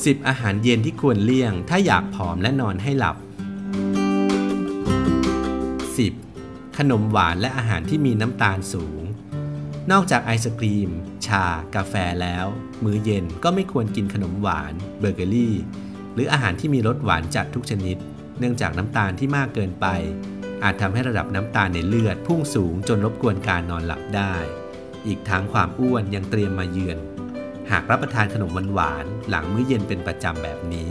10 อาหารเย็นที่ควรเลี่ยงถ้าอยากผอมและนอนให้หลับ 10. ขนมหวานและอาหารที่มีน้ำตาลสูงนอกจากไอศกรีมชากาแฟแล้วมื้อเย็นก็ไม่ควรกินขนมหวานเบเกอรี่หรืออาหารที่มีรสหวานจัดทุกชนิดเนื่องจากน้ำตาลที่มากเกินไปอาจทำให้ระดับน้ำตาลในเลือดพุ่งสูงจนรบกวนการนอนหลับได้อีกทั้งความอ้วนยังเตรียมมาเยือนหากรับประทานขนมหวานๆหลังมื้อเย็นเป็นประจำแบบนี้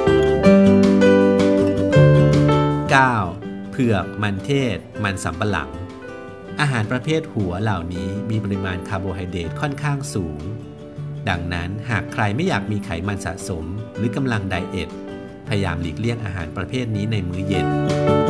9. เผือกมันเทศมันสำปะหลังอาหารประเภทหัวเหล่านี้มีปริมาณคาร์โบไฮเดรตค่อนข้างสูงดังนั้นหากใครไม่อยากมีไขมันสะสมหรือกำลังไดเอทพยายามหลีกเลี่ยงอาหารประเภทนี้ในมื้อเย็น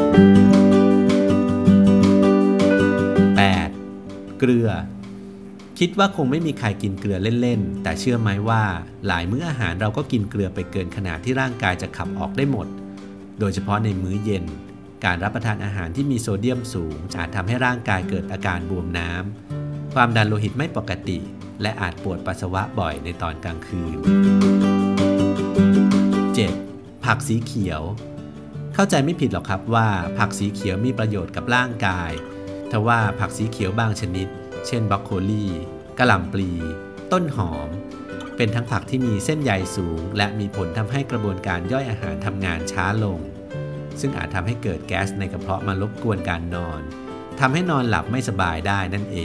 8. เกลือคิดว่าคงไม่มีใครกินเกลือเล่นๆแต่เชื่อไหมว่าหลายมื้ออาหารเราก็กินเกลือไปเกินขนาดที่ร่างกายจะขับออกได้หมดโดยเฉพาะในมื้อเย็นการรับประทานอาหารที่มีโซเดียมสูงอาจทำให้ร่างกายเกิดอาการบวมน้ำความดันโลหิตไม่ปกติและอาจปวดปัสสาวะบ่อยในตอนกลางคืน 7. ผักสีเขียวเข้าใจไม่ผิดหรอกครับว่าผักสีเขียวมีประโยชน์กับร่างกายทว่าผักสีเขียวบางชนิดเช่นบรอกโคลีกะหล่ำปลีต้นหอมเป็นทั้งผักที่มีเส้นใยสูงและมีผลทำให้กระบวนการย่อยอาหารทำงานช้าลงซึ่งอาจทำให้เกิดแก๊สในกระเพาะมารบกวนการนอนทำให้นอนหลับไม่สบายได้นั่นเอง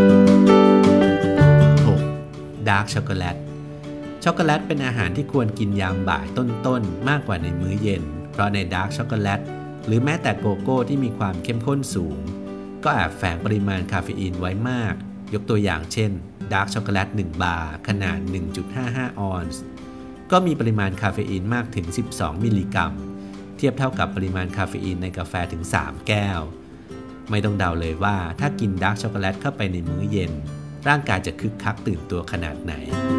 6. ดาร์กช็อกโกแลตช็อกโกแลตเป็นอาหารที่ควรกินยามบ่ายต้นๆมากกว่าในมื้อเย็นเพราะในดาร์กช็อกโกแลตหรือแม้แต่โกโก้ที่มีความเข้มข้นสูงก็แอบแฝงปริมาณคาเฟอีนไว้มากยกตัวอย่างเช่นดาร์กช็อกโกแลต1บาร์ขนาด 1.55 ออนซ์ก็มีปริมาณคาเฟอีนมากถึง12มิลลิกรัมเทียบเท่ากับปริมาณคาเฟอีนในกาแฟถึง3แก้วไม่ต้องเดาเลยว่าถ้ากินดาร์กช็อกโกแลตเข้าไปในมื้อเย็นร่างกายจะคึกคักตื่นตัวขนาดไหน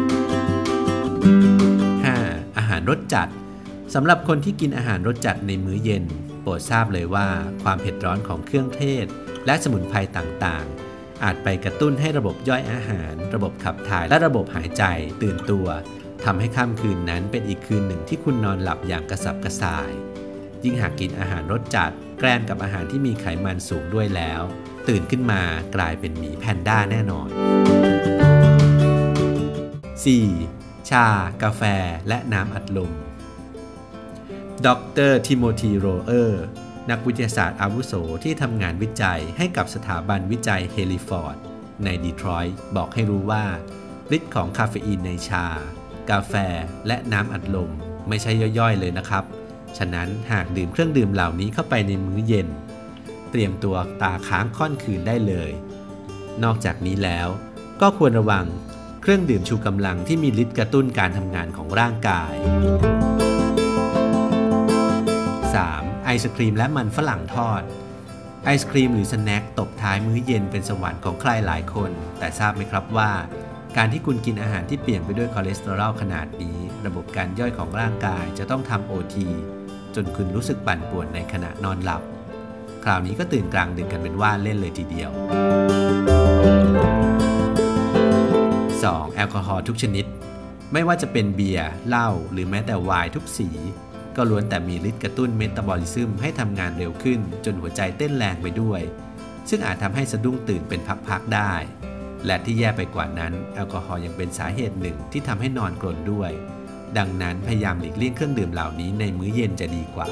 5. อาหารรสจัดสำหรับคนที่กินอาหารรสจัดในมื้อเย็นโปรดทราบเลยว่าความเผ็ดร้อนของเครื่องเทศและสมุนไพรต่างๆอาจไปกระตุ้นให้ระบบย่อยอาหารระบบขับถ่ายและระบบหายใจตื่นตัวทำให้ค่ำคืนนั้นเป็นอีกคืนหนึ่งที่คุณนอนหลับอย่างกระสับกระส่ายยิ่งหากกินอาหารรสจัดแกล้มกับอาหารที่มีไขมันสูงด้วยแล้วตื่นขึ้นมากลายเป็นหมีแพนด้าแน่นอน 4. ชากาแฟและน้ำอัดลมดร.ทิโมธี โรเออร์นักวิทยาศาสตร์อาวุโสที่ทำงานวิจัยให้กับสถาบันวิจัยเฮลิฟอร์ดในดีทรอยต์บอกให้รู้ว่าฤทธิ์ของคาเฟอีนในชากาแฟและน้ำอัดลมไม่ใช่ย่อยๆเลยนะครับฉะนั้นหากดื่มเครื่องดื่มเหล่านี้เข้าไปในมื้อเย็นเตรียมตัวตาค้างค่อนคืนได้เลยนอกจากนี้แล้วก็ควรระวังเครื่องดื่มชูกำลังที่มีฤทธิ์กระตุ้นการทำงานของร่างกาย 3. ไอศครีมและมันฝรั่งทอดไอศครีมหรือสแน็คตบท้ายมื้อเย็นเป็นสวรรค์ของใครหลายคนแต่ทราบไหมครับว่าการที่คุณกินอาหารที่เปี่ยมไปด้วยคอเลสเตอรอลขนาดนี้ระบบการย่อยของร่างกายจะต้องทำ OT จนคุณรู้สึกปั่นป่วนในขณะนอนหลับคราวนี้ก็ตื่นกลางดึกกันเป็นว่าเล่นเลยทีเดียว 2. แอลกอฮอล์ทุกชนิดไม่ว่าจะเป็นเบียร์เหล้าหรือแม้แต่ไวน์ทุกสีก็ล้วนแต่มีฤทธิ์กระตุ้นเมตาบอลิซึมให้ทำงานเร็วขึ้นจนหัวใจเต้นแรงไปด้วยซึ่งอาจทำให้สะดุ้งตื่นเป็นพักๆได้และที่แย่ไปกว่านั้นแอลกอฮอล์ยังเป็นสาเหตุหนึ่งที่ทำให้นอนกรนด้วยดังนั้นพยายามหลีกเลี่ยงเครื่องดื่มเหล่านี้ในมื้อเย็นจะดีกว่า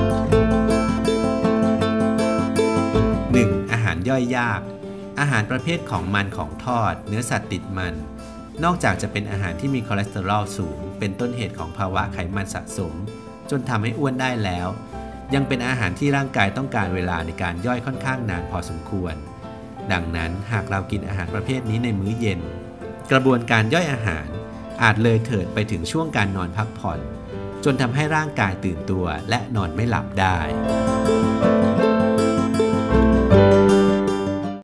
1. อาหารย่อยยากอาหารประเภทของมันของทอดเนื้อสัตว์ติดมันนอกจากจะเป็นอาหารที่มีคอเลสเตอรอลสูงเป็นต้นเหตุของภาวะไขมันสะสมจนทำให้อ้วนได้แล้วยังเป็นอาหารที่ร่างกายต้องการเวลาในการย่อยค่อนข้างนานพอสมควรดังนั้นหากเรากินอาหารประเภทนี้ในมื้อเย็นกระบวนการย่อยอาหารอาจเลยเถิดไปถึงช่วงการนอนพักผ่อนจนทำให้ร่างกายตื่นตัวและนอนไม่หลับได้